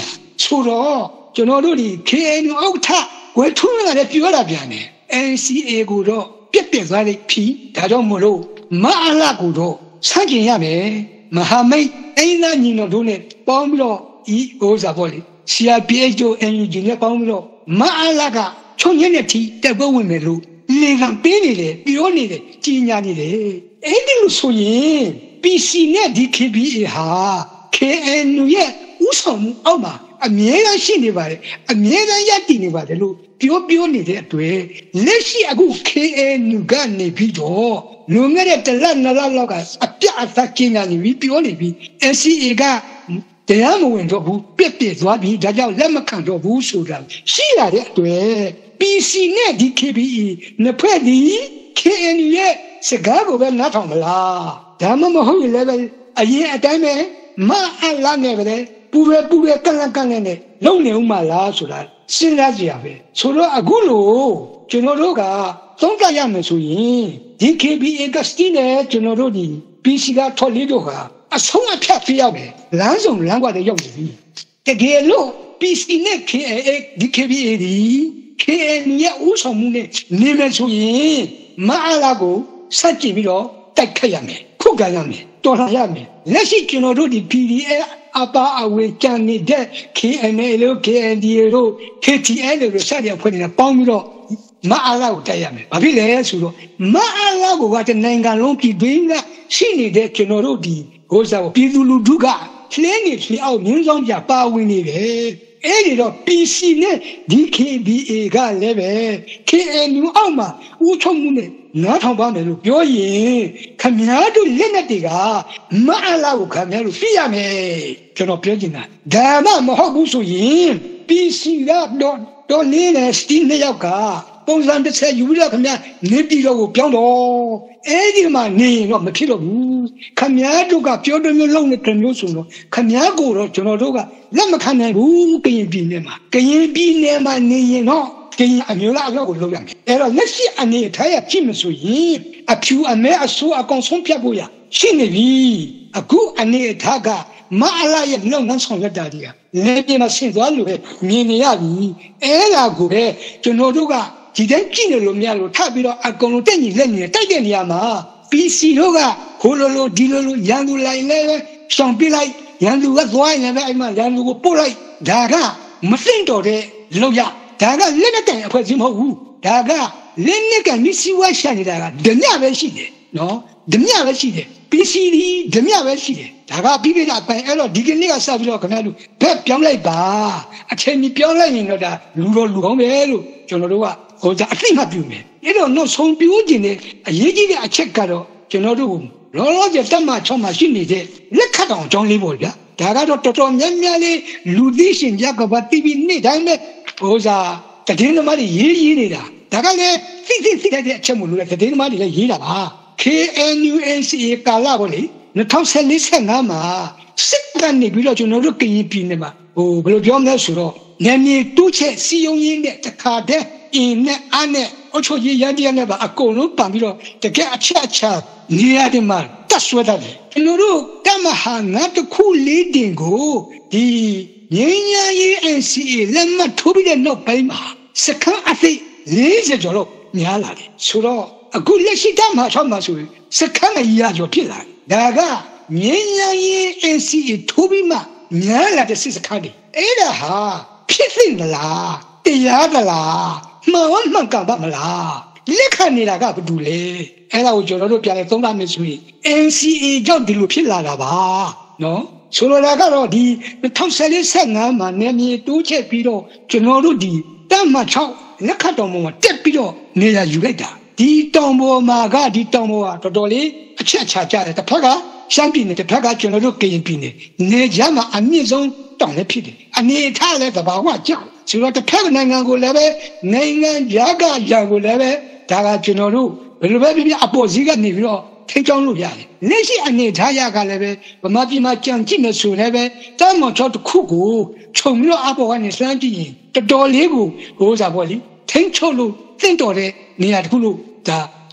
Suro, Jonori, Ken Ota, where two are the Piola Piane, N C A Gudo, Pepe Valley P, Tadomoro, Maala Gudo, Sanjayame, Mahamay, Aina Nino Dune, Bomlo, E. Ozavoli, C I P H O and Eugenia Bomlo, Maalaga, Chonyaneti, the Bowimelu, Legan Penny, Pionide, Gianni, Edilu Soyin. B C နဲ့ D K B A ဟာ K N U ရဲ့ဥဆောင်မှုအောက်မှာအမြဲတမ်းရှိနေပါတယ်အမြဲတမ်းရပ်တည်နေပါတယ်လို့ပြောပြောနေတဲ့အတွက်လက်ရှိအခု K N U ကနေပြီးတော့လွန်ခဲ့တဲ့တစ်လနှစ်လလောက်ကအပြအသကျင်းနေပြီးပြောနေပြီး N C A ကတရားမဝင်တော့ဘူးပြက်ပြက်သွားပြီးဒါကြောင့်လက်မခံတော့ဘူးဆိုတာရှိလာတဲ့အတွက် B C နဲ့ D K B A နှစ်ဖက်ဒီ K N U ရဲ့စကားကိုပဲနားထောင်မလားဒါမှမဟုတ်လည်းပဲအရင်အတိုင်းပဲမအလာနေပဲပူရပူရကန့်ကန့်နဲ့လုံနေဦးမလားဆိုတာစဉ်းစားကြရပဲဆိုတော့အခုလို့ကျွန်တော်တို့ကသုံးသပ်ရမယ်ဆိုရင် D K B A ကစတီးနဲ့ကျွန်တော်တို့ဒီ P C ကထော်လေးတို့ကအဆုံးအဖြတ်ပြရောက်တယ်လမ်းစုံလမ်းကွာတွေရောက်နေပြီတကယ်လို့ P C နဲ့ K N A D K B A ဒီ K N U ရဲ့ဥဆောင်မှုနဲ့နေမယ်ဆိုရင်မအလာကိုစัจကြည့်ပြီးတော့တိုက်ခတ်ရမယ်ခုခံရမယ်တော်လှန်ရမယ်လက်ရှိကျွန်တော်တို့ဒီ P D A အပါအဝင်ကြံနေတဲ့ K N A လို့ K N D A လို့ K T L လို့စတဲ့အဖွဲ့တွေနဲ့ပေါင်းပြီးတော့မအားလာကိုတိုက်ရမယ်ဘာဖြစ်လဲဆိုတော့မအားလာကိုကတနိုင်ငံလုံးပြည်တွင်းကရှိနေတဲ့ကျွန်တော်တို့ဒီဟိုစားပြည်သူလူထုကလှင်းနေဖြေအောင်မြင်းဆောင်ပြပါဝင်နေတယ်အဲ့ဒီတော့ P C နဲ့ D K B A ကလည်းပဲ K N U အောက်မှာဦးချုံမှုနဲ့နားထောင်ပါမယ်လို့ပြောရင်ခမည်းတော်လက်နဲ့တွေကမအလာကိုခမည်းတော်ပြရမယ်ကျွန်တော်ပြောချင်တာဒါမှမဟုတ်ဘူးဆိုရင် P C ကတော့တော့နေတဲ့စတီးနှစ်ယောက်ကပုံစံတစ်ချက်ယူပြီးတော့ခမည်းနေပြည်တော်ကိုပြောင်းတော့အဲ့ဒီမှာနေရင်တော့မဖြစ်တော့ဘူးခမည်းတော်ကပြောတယ်မျိုးလုံးနဲ့မျိုးဆိုတော့ခမည်းကိုတော့ကျွန်တော်တို့ကလက်မခံနိုင်ဘူးကရင်ပြည်နယ်မှာကရင်ပြည်နယ်မှာနေရင်တော့ကရင်အမျိုးသားအလောက်ကိုလုပ်ရမယ်အဲ့တော့လက်ရှိအနေထားရဖြစ်မဆိုရင်အဖြူအမဲအဆိုးအကောင်ဆုံးဖြတ်ဖို့ရရှိနေပြီအခုအနေထားကမအလာရဲ့လုံငန်းဆောင်ရတာတွေကလည်းပြင်မှာဆင်သွားလို့ပဲမြင်နေရပြီအဲ့ဒါကိုပဲကျွန်တော်တို့ကဒီတိုင်းကြည့်နေလို့မရလို့ထပ်ပြီးတော့အကောင်လုံးတက်ညီလက်ညီတိုက်တဲ့နေရာမှာ P C တို့ကဟိုလိုလိုဒီလိုလိုရန်သူလိုက်လဲရှောင်ပြလိုက်ရန်သူကသွားရင်လည်းအဲ့မှာရန်သူကိုပို့လိုက်ဒါကမသိတော့တဲ့လောက်ရဒါကလက်နဲ့တိုင်အဖွဲ့ချင်းမဟုတ်ဘူးဒါကလက်နဲ့ကမြစီဝါရှာနေတာကဓမြပဲရှိတယ်နော်ဓမြပဲရှိတယ် P C ဒီဓမြပဲရှိတယ်ဒါကပြီးပြတာပိုင်အဲ့တော့ဒီကနေ့ကစပြီးတော့ခင်ဗျားတို့ဘက်ပြောင်းလိုက်ပါအချိန်ကြီးပြောင်းလိုက်ရင်တော့ဒါလူတော်လူကောင်းပဲလို့ကျွန်တော်တို့ကဟိုဒါအသိမှပြုမယ်အဲ့တော့နောက်ဆုံးပြိုးခြင်းနဲ့အရေးကြီးတဲ့အချက်ကတော့ကျွန်တော်တို့လောလောဆယ်တက်မှချောင်းမှရှိနေတဲ့လက်ခတ်တောင်အကြောင်းလေးပေါ့ဗျာဒါကတော့တော်တော်များများလေးလူသိရှင်ကြကဘာတီဗီနေ့တိုင်းပဲဟိုစားတည်င်းသမားတွေရေးရေးနေတာဒါကလည်းသိသိသိတဲ့အချက်မို့လို့တည်င်းသမားတွေလည်းရေးတာပါ K N U N C A ကာလာပေါ့လေ၂၀၁၄ ၁၅မှာစစ်ကနေပြီးတော့ကျွန်တော်တို့ကရင်ပြည်နယ်မှာဟိုဘယ်လိုပြောမလဲဆိုတော့နာမည်တိုးချက်စီယုံရင်းနဲ့တခါတည်းအင်းနဲ့အားနဲ့အချို့ရရန်တရားနဲ့ပါအကုန်လုံးပန်ပြီးတော့တကယ်အချက်အချာနေရာဒီမှာတက်ဆွဲတယ်ကျွန်တော်တို့တမဟာငါတခုလေးတင်ကိုဒီငင်းညာရေး N C A လက်မှတ်ထိုးပြီးတဲ့နောက်ပိုင်းမှာစခန်းအသိ၄၀ကျော်တော့များလာတယ်ဆိုတော့အခုလက်ရှိတမဟာ၆မှာဆိုရင်စခန်းအရာကျော်ဖြစ်လာတယ်ဒါကငင်းညာရေး N C A ထိုးပြီးမှများလာတဲ့စစ်စခန်းတွေအဲ့ဒါဟာဖြစ်သိမလားတရားသလားမှန်ဝမှန်ကန်ပါမလားလက်ခံနေတာကဘာတူလဲအဲ့ဒါကိုကျွန်တော်တို့ပြန်လဲသုံးသပ်မယ်ဆိုရင် N C A ကြောင့်ဒီလိုဖြစ်လာတာပါနော်ဆိုလိုတာကတော့ဒီ၂၀၁၄ ၁၅မှာနေမြေတိုးချက်ပြီးတော့ကျွန်တော်တို့ဒီတမ္မ၆လက်ခတ်တော်ပေါ်မှာတက်ပြီးတော့နေရာယူလိုက်တာဒီတောင်ပေါ်မှာကဒီတောင်ပေါ်ကတော်တော်လေးအချက်ချကြတယ်တစ်ဖက်ကရှမ်းပြည်နယ်တစ်ဖက်ကကျွန်တော်တို့ကရင်ပြည်နယ်နေကြမှာအမြင့်ဆုံးတောင်လည်းဖြစ်တယ်အနေထားလည်းသဘာဝကြောင့်ဆိုတော့တစ်ဖက်နိုင်ငံကိုလည်းပဲနိုင်ငံရာကရန်ကိုလည်းပဲဒါကကျွန်တော်တို့ဘယ်လိုပဲဖြစ်ဖြစ်အပေါ်စီးကနေပြီးတော့ထိန်းချောင်းလို့ရတယ်လက်ရှိအနေထားရကလည်းပဲဗမာပြည်မှာကြံကြည့်နေဆိုလည်းပဲတမ်းမော်ချောတစ်ခုကိုခြုံပြီးတော့အပေါ်ကနေစမ်းကြည့်ရင်တော်တော်လေးကိုဟိုးစားပေါ့လေထိန်းချုပ်လို့သင့်တော်တဲ့နေရာတစ်ခုလို့ဒါ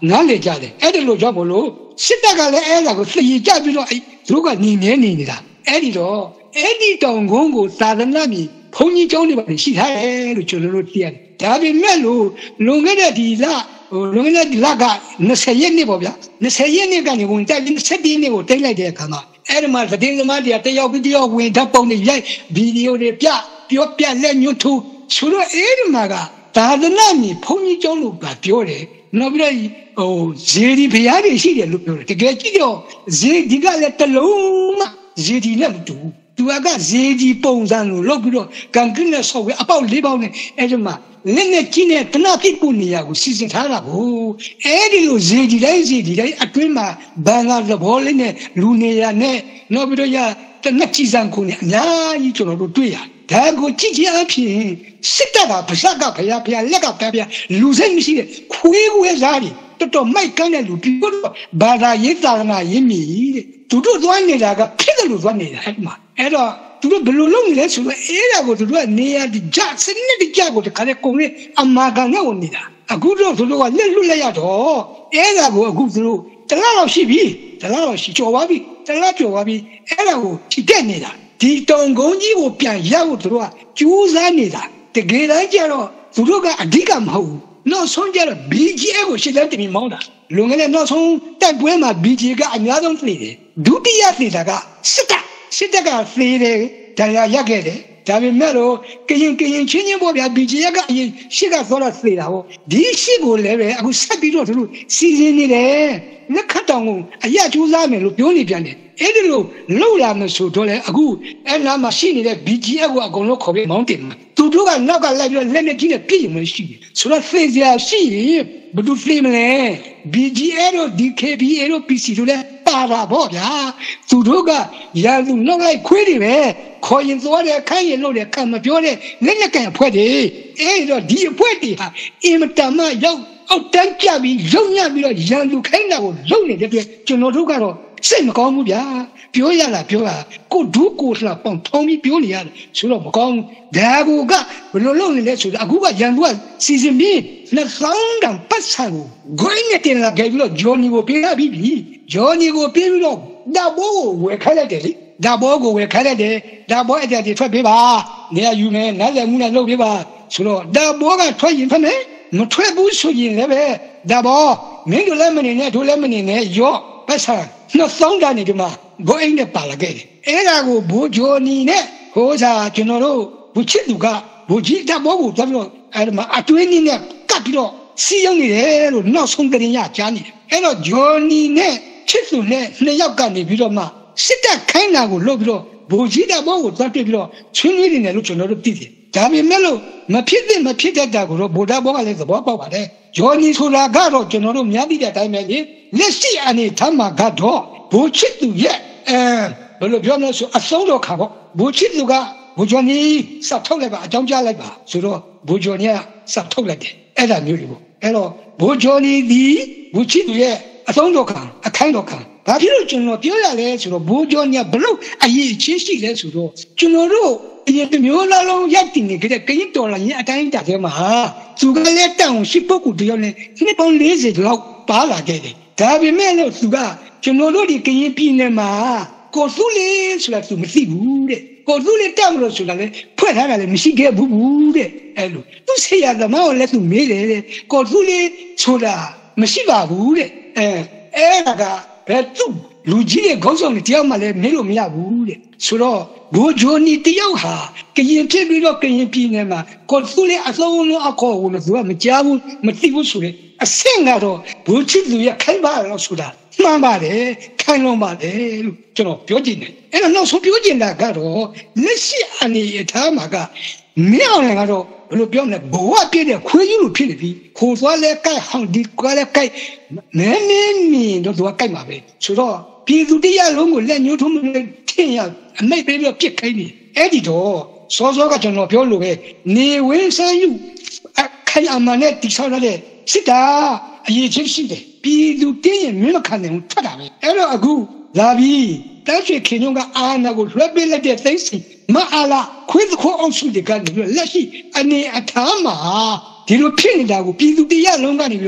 နားလေကြတယ်အဲ့ဒီလိုကြောင့်မလို့စစ်တပ်ကလည်းအဲ့ဒါကိုသိကြပြီးတော့သူတို့ကနေနေနေနေတာအဲ့ဒီတော့အဲ့ဒီတောင်ကုန်းကိုသာသနာ့မြေဘုန်းကြီးကျောင်းတွေပါရှိထားတယ်လို့ကျွန်တော်တို့သိရတယ်ဒါပေမဲ့လို့လွန်ခဲ့တဲ့ဒီလဟိုလွန်ခဲ့တဲ့ဒီလက20ရက်နှစ်ပေါ့ဗျာ20ရက်နှစ်ကနေဝင်တိုက်ပြီး17ရက်နှစ်ကိုတိတ်လိုက်တဲ့အခါမှာအဲ့ဒီမှာသတင်းသမားတွေကတယောက်ပြီးတယောက်ဝင်ဓာတ်ပုံတွေရိုက်ဗီဒီယိုတွေပြပြောပြလက်ညှိုးထိုးဆိုတော့အဲ့ဒီမှာကသာသနာ့မြေဘုန်းကြီးကျောင်းလို့ကပြောတယ်နောက်ပြီးတော့ဟိုဇေဒီဘုရားတွေရှိတယ်လို့ပြောတယ်တကယ်ကြည့်တော့ဇေဒီကလည်းတလုံးမှဇေဒီနဲ့မတူသူကဇေဒီပုံစံကိုလုပ်ပြီးတော့ကန်ကင်းနဲ့ဆောက်ဝဲအပေါက်လေးပေါက်နဲ့အဲ့ဒီမှာလက်နဲ့ကြီးနဲ့တနပြစ်ဖို့နေရကိုစီစဉ်ထားတာကိုအဲ့ဒီလိုဇေဒီတိုင်းဇေဒီတိုင်းအတွင်းမှာဘန်ကသဘောလေးနဲ့လူနေရနဲ့နောက်ပြီးတော့ရတနက်ကြီးစံခုနဲ့အများကြီးကျွန်တော်တို့တွေ့ရတယ်ဒါကိုကြည့်ကြအဖြစ်စစ်တပ်ကဗဇက်ကဘုရားဘုရားလက်ကဘုရားလူစိတ်မရှိတဲ့ခွေးခွေးစားတွေတော်တော်မိုက်ကန်းတဲ့လူပြီးတော့ဘာသာရေးသာသနာရေးမြည်တဲ့သူတို့သွားနေတာကဖြစ်တယ်လို့သွားနေတာအဲ့မှာအဲ့တော့သူတို့ဘယ်လိုလုပ်နေလဲဆိုတော့အဲ့ဒါကိုသူတို့ကနေရာဒီကြစနစ်တကျကိုတခါလေကုန်နေအမာကန်နဲ့ဝင်နေတာအခုတော့သူတို့ကလက်လွတ်လိုက်ရတော့အဲ့ဒါကိုအခုသူတို့တလားတော့ရှိပြီတလားတော့ရှိကြော်သွားပြီတလားကြော်သွားပြီအဲ့ဒါကိုထိတက်နေတာဒီတောင်ကုန်းကြီးကိုပြန်ရောက်သူတို့ကကျိုးစားနေတာတကယ်တမ်းကျတော့သူတို့ကအဓိကမဟုတ်ဘူးနောက်ဆုံးကျတော့ B G A ကိုရှင်းတဲ့တင်မောင်းတာလွန်ခဲ့တဲ့နောက်ဆုံးတိုက်ပွဲမှာ B G A ကအများဆုံးသိတယ်ဒုတိယသိတာကစစ်တပ်စစ်တပ်ကသေတယ်တရားရက်ခဲ့တယ်ဒါပေမဲ့တော့ကရင်ကရင်ချင်းချင်းပေါ့ဗျာ B G A ကအရင်ရှစ်ကသောတော့သေတာဟောဒီရှစ်ကိုလည်းပဲအခုဆက်ပြီးတော့သူတို့စီစဉ်နေတယ်လက်ခတ်တောင်ကိုအရကျိုးစားမယ်လို့ပြောနေပြန်တယ်အဲ့ဒီလိုလှုပ်လာမဆိုတော့လေအခုအဲ့နာမှာရှိနေတဲ့ B G A ကိုအကုန်လုံးခေါ်ပြီးမောင်းတင်မှာသူတို့ကနောက်ကလိုက်ပြီးလက်နဲ့ကြီးနဲ့ပြည့်ရင်မရှိဘူးဆိုတော့သေစရာရှိရင်ဘယ်သူသိမလဲ B G A တို့ D K B A တို့ P C တို့လည်းပါတာပေါ့ဗျာသူတို့ကရာလူနောက်လိုက်ခွေးတွေပဲခေါ်ရင်သွားတယ်ခိုင်းရင်လို့တယ်ကံမပြောတဲ့လက်နဲ့ကန်ဖွဲ့တယ်အဲ့တော့ဒီအဖွဲ့တွေဟာအင်မတန်မှရောက်အောက်တန်းကြပြီးလုံညပြီးတော့ရန်လူခိုင်းတာကိုလုံနေတဲ့အတွက်ကျွန်တော်တို့ကတော့စိတ်မကောင်းဘူးဗျာပြောရလားပြောတာကိုဒုကိုလှပေါင်းထုံးပြီးပြောနေရတယ်ဆိုတော့မကောင်းဒါကူကဘယ်လိုလုပ်နေလဲဆိုတော့အခုကရန်သူကစီစဉ်ပြီးနှစ်သောင်းတန်ပတ်ဆံကိုဂိုင်းနဲ့တင်လာခဲ့ပြီးတော့ဂျော်နီကိုပေးရပြီးပြီဂျော်နီကိုပေးပြီးတော့ဒါဘောကိုဝယ်ခိုင်းလိုက်တယ်လေဒါဘောကိုဝယ်ခိုင်းလိုက်တယ်ဒါဘောအကြက်တွေထွက်ပေးပါနေရာယူမယ်နားလည်မှုနဲ့လုပ်ပေးပါဆိုတော့ဒါဘောကထွက်ရင်ထွက်မယ်မထွက်ဘူးဆိုရင်လည်းပဲဒါဘောမင်းတို့လည်းမနေနဲ့တို့လည်းမနေနဲ့ရော့ပတ်ဆံနှစ်သောင်းတန်နေဒီမှာဘိုးအိမ်နဲ့ပါလာခဲ့တယ်အဲ့ဒါကိုဘိုးဂျော်နီနဲ့ဟိုစားကျွန်တော်တို့ဘုချစ်သူကဘိုးကြီးတပ်ဘောကိုသွားပြီးတော့အဲ့ဒီမှာအတွင်းနည်းနဲ့ကပ်ပြီးတော့စီးရုံနေတယ်လို့နောက်ဆုံးတင်ရကြားနေတယ်အဲ့တော့ဂျော်နီနဲ့ချစ်သူနဲ့နှစ်ယောက်ကနေပြီးတော့မှစစ်တပ်ခိုင်းတာကိုလုပ်ပြီးတော့ဘိုးကြီးတပ်ဘောကိုသွားတွေ့ပြီးတော့ချင်းလေးတွေနဲ့လို့ကျွန်တော်တို့သိတယ်ဒါပေမဲ့လို့မဖြစ်တဲ့မဖြစ်တတ်တာကိုတော့ဗိုလ်တပ်ဘောကလည်းသဘောပေါက်ပါတယ်ဂျော်နီဆိုတာကတော့ကျွန်တော်တို့များသိတဲ့အတိုင်းပဲလေလက်ရှိအနေထားမှာကတော့ဘိုးချစ်သူရဲ့အဲဘယ်လိုပြောမလဲဆိုအဆုံးတော့ခါပေါ့ဘိုးချစ်သူကဘိုးကျော်နီစထုတ်လိုက်ပါအကြောင်းကြားလိုက်ပါဆိုတော့ဘိုးကျော်နီကစထုတ်လိုက်တယ်အဲ့ဒါမျိုးတွေပေါ့အဲ့တော့ဘိုးကျော်နီဒီဘိုးချစ်သူရဲ့အဆုံးတော့ခါအခိုင်းတော့ခါဘာဖြစ်လို့ကျွန်တော်ပြောရလဲဆိုတော့ဘိုးကျော်နီကဘလို့အရေးချင်းရှိလဲဆိုတော့ကျွန်တော်တို့အရင်တမျိုးလာလုံးရက်တင်နေကြတဲ့ကရင်တော်လာရင်အတိုင်းတာထဲမှာသူကလည်းတောင်ရှိပုဂ္ဂိုလ်တယောက်နဲ့နှစ်ပေါင်း40လောက်ပါလာခဲ့တယ်ဒါပေမဲ့လို့သူကကျွန်တော်တို့ဒီကရင်ပြည်နယ်မှာကိုစုလေးဆိုတာသူမသိဘူးတဲ့ကိုစုလေးတောက်လို့ဆိုတာလေဖွဲ့ထားတာလည်းမရှိခဲ့ဘူးတဲ့အဲ့လိုသူဆရာသမားကိုလည်းသူမေးတယ်တဲ့ကိုစုလေးဆိုတာမရှိပါဘူးတဲ့အဲအဲ့ဒါကဘယ်သူလူကြီးရဲ့ခေါင်းဆောင်တွေတယောက်မှလည်းမေးလို့မရဘူးတဲ့ဆိုတော့ဘိုးဂျိုနီတယောက်ဟာကရင်ဖြစ်ပြီးတော့ကရင်ပြည်နယ်မှာကိုစုလေးအစုံလုံးအခေါ်ကိုလည်းသူကမကြားဘူးမသိဘူးဆိုတဲ့အဆင့်ကတော့ဘိုးချစ်သူရဲ့ခိုင်ပါတော့ဆိုတာမှန်ပါတယ်ခိုင်လုံးပါတယ်လို့ကျွန်တော်ပြောချင်တယ်အဲ့တော့နောက်ဆုံးပြောချင်တာကတော့လက်ရှိအနေအထားမှာကမင်းအောင်လည်းကတော့ဘယ်လိုပြောမလဲဘဝပြည့်တဲ့ခွေးကြီးလိုဖြစ်နေပြီခိုးသွားလဲကြိုက်ဟောင်းဒီကွာလဲကြိုက်မဲမင်းမင်းတို့ကကြိုက်မှာပဲဆိုတော့ပြည်သူတရားလုံးကိုလက်ညှိုးထိုးမလို့ထင်ရအမိတ်ပေးပြီးပြစ်ခိုင်းနေအဲ့ဒီတော့စောစောကကျွန်တော်ပြောလို့ပဲနေဝင်းဆန်းယူခိုင်အမှန်နဲ့တိဆောက်ရတဲ့စစ်တာအရေးချင်းရှိတယ်ပြည်သူတင်းရင်မင်းမခံနိုင်ဘူးထွက်တာပဲအဲ့တော့အခုလာပြီးတန်းချွေခင်ညုံကအာနာကိုလွှဲပေးလိုက်တဲ့သိန်းစီမအားလားခွေးသခိုးအောင်စုတွေကနေပြီးလက်ရှိအနေအထားမှာဒီလိုဖြစ်နေတာကိုပြည်သူတရားလုံးကနေပြီးတော့တွ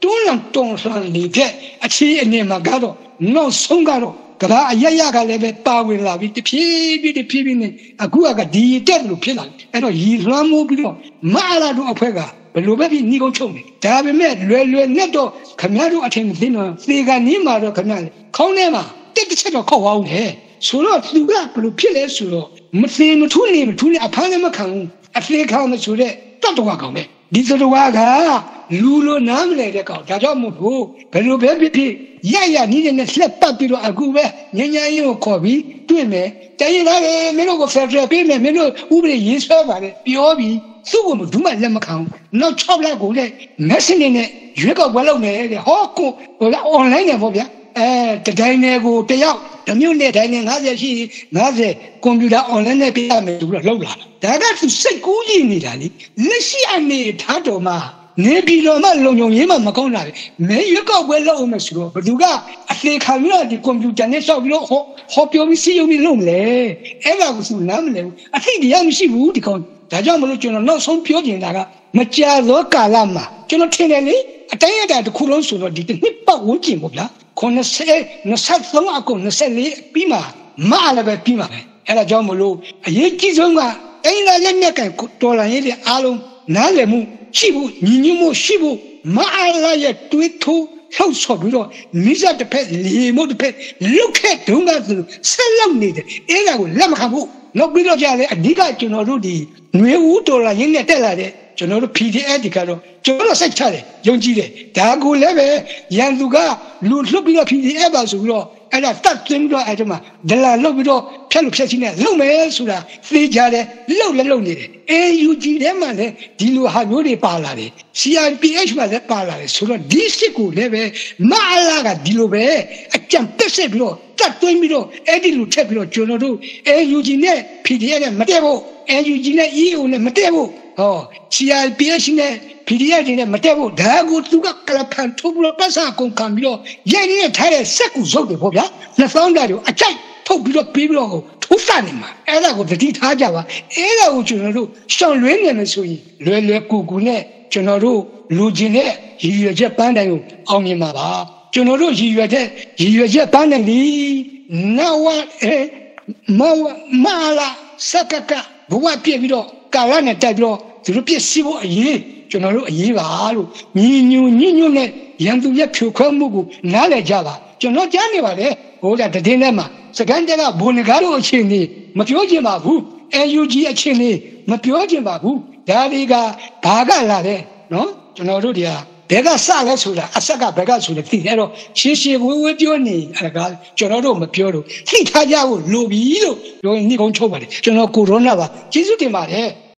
lang tong san li phe achi ane ma ga do no song ga do kaba ayaya ga le be pa win la bi ti phi bi ti phi bi ni aku ga di tet lu phit la ai do yi lwan mo bi do ma la do apwe gaဘယ်လိုပဲဖြစ်ညီကုန်းချုပ်နေဒါပေမဲ့လွယ်လွယ်နဲ့တော့ခမရတို့အထင်မသိတော့သေကနီးမှာတော့ခမရခေါင်းထဲမှာတက်တစ်ချက်တော့ခောက်အောင်တယ်ဆိုတော့သူကဘယ်လိုဖြစ်လဲဆိုတော့မသိမထူးနေမထူးနေအဖမ်းလည်းမခံဘူးအသေးခံမဆိုတဲ့တတ်တော်ကောင်ပဲဒီစတော်ကလူလိုနားမလဲတဲ့ကောင်ဒါကြောင့်မို့လို့ဘယ်လိုပဲဖြစ်ဖြစ်ရရနီးနေနဲ့ဆက်ပတ်ပြီးတော့အခုပဲညဉ့်ညမ်းရေးကိုခေါ်ပြီးတွေ့မယ်တိုင်းရလေမင်းတို့ကိုဖက်ဒရယ်ပေးမယ်မင်းတို့ဥပဒေရေးဆွဲပါတယ်ပြောပြီးသူ့ကိုမဒူးမှလက်မခံဘူးနောက်၆လကိုလည်းမက်ဆေ့နဲ့ရွေးကောက်ပွဲလုပ်မယ်တဲ့ဟောကိုဟိုအွန်လိုင်းနဲ့ပေါ့ဗျာအဲတတိုင်းနယ်ကိုတယောက်တမျိုးနဲ့တိုင်းနယ်၅၀ရှိ၅၀ကွန်ပျူတာအွန်လိုင်းနဲ့ပြရမယ်သူကလောက်လာဒါကသူစိတ်ကူးကြီးနေတာလေလက်ရှိအနေထားတော်မှာနေပြည်တော်မှာလုံုံရေးမှမကောင်းတာလေမဲရွေးကောက်ပွဲလုပ်အောင်ဆိုတော့ဘသူကအသေးခံပြီးတော့ဒီကွန်ပျူတာနဲ့စောက်ပြီးတော့ဟောဟောပြောပြီးစီယုံပြီးလုပ်မလဲအဲ့ဒါကိုသူနားမလဲဘူးအထိတရားမရှိဘူးဒီကောင်ဒါကြောင့်မလို့ကျွန်တော်နောက်ဆုံးပြောချင်တာကမကြာသောကာလမှာကျွန်တော်ထင်တယ်လေအတိုင်းအတာတစ်ခုလုံးဆိုတော့ဒီတစ်နှစ်ပတ်ဝန်းကျင်ပေါ့ဗျာခုနှစ်ဆယ်နှစ်ဆယ်သုံးအခုနှစ်ဆယ်လေးပြီးမှမအားလည်းပဲပြီးမှပဲအဲ့ဒါကြောင့်မလို့အရေးကြီးဆုံးကအိမ်လာလက်နဲ့ကန်တော်လာရေးတဲ့အားလုံးနားလည်မှုရှိဖို့ညီညွတ်မှုရှိဖို့မအားလည်းရဲ့တွေးထိုးလှုပ်ဆော်ပြီးတော့မိစားတစ်ဖက်လေမို့တစ်ဖက်လုတ်ခဲ့တုံးကဆိုဆက်လောက်နေတယ်အဲ့ဒါကိုလက်မခံဘူးနောက်ပြီးတော့ကြာလေအဓိကကျွန်တော်တို့ဒီຫນွေဦးတော်လာရင်းနဲ့တက်လာတဲ့ကျွန်တော်တို့ P D F ဒီကတော့ကျွန်တော်တို့စိတ်ချတယ်ယုံကြည်တယ်ဒါကိုလည်းပဲရန်သူကလူလှုပ်ပြီးတော့ P D F ပါဆိုပြီးတော့အဲ့ဒါတတ်သိပြီးတော့အဲ့ဒီမှာဒလာလှုပ်ပြီးတော့ဖြက်လို့ဖြက်ချင်းနဲ့လုံမယ်ဆိုတာသိကြတယ်လှုပ်လည်းလှုပ်နေတယ် A U G ထဲမှာလည်းဒီလိုဟာမျိုးတွေပါလာတယ် C I P H မှာလည်းပါလာတယ်ဆိုတော့ဒီစစ်ကိုလည်းပဲမအားလာကဒီလိုပဲအကြံပစ်စစ်ပြီးတော့တတ်သွင်းပြီးတော့အဲ့ဒီလိုထက်ပြီးတော့ကျွန်တော်တို့ A U G နဲ့ P D F နဲ့မတည့်ဖို့ A U G နဲ့ E O နဲ့မတည့်ဖို့ဟော C I P H နဲ့ P D F တွေနဲ့မတည့်ဖို့ဒါကိုသူကကလပန်ထုတ်ပြီးတော့ပတ်စာကုန်ခံပြီးတော့ရိုက်နေတဲ့ထားတဲ့စက်ကူစုပ်တယ်ပေါ့ဗျာနှစ်သောင်းတာတွေကိုအကြိုက်ထုတ်ပြီးတော့ပြီးပြီးတော့ထိုးစနေမှာအဲ့ဒါကိုတတိထားကြပါအဲ့ဒါကိုကျွန်တော်တို့ရှောင်လွဲနေမယ်ဆိုရင်လွယ်လွယ်ကူကူနဲ့ကျွန်တော်တို့လူချင်းနဲ့ရည်ရွယ်ချက်ပန်းတိုင်းကိုအောင်မြင်မှာပါကျွန်တော်တို့ရည်ရွယ်ချက်ရည်ရွယ်ချက်ပန်းတိုင်းလီနဝအဲမဝမာလာစကကဘဝပြည့်ပြီးတော့ကာလနဲ့တိုက်ပြီးတော့သူတို့ပြည့်စည်ဖို့အရေးကျွန်တော်တို့အရေးပါလို့ညီညွညညွနဲ့ရန်သူရဲ့ဖြိုခွဲမှုကိုနားလည်ကြပါကျွန်တော်ကြားနေပါတယ်ဟိုကတည်င်းထဲမှာစကန်တက်ကဘုံငကားတို့အခြေအနေမပြောချင်ပါဘူး A U G အခြေအနေမပြောချင်ပါဘူးဒါတွေကဘာကလာတဲ့နော်ကျွန်တော်တို့တွေကဘယ်ကစလဲဆိုတာအဆက်ကဘယ်ကဆိုလဲသိတယ်အဲ့တော့ရှင်းရှင်းဝေးဝေးပြောနေအဲ့ဒါကကျွန်တော်တို့မပြောလို့သိထားကြဖို့လိုပြီလို့ပြောရင်နှိကုံးချုပ်ပါတယ်ကျွန်တော်ကိုရိုနာပါကျေးဇူးတင်ပါတယ်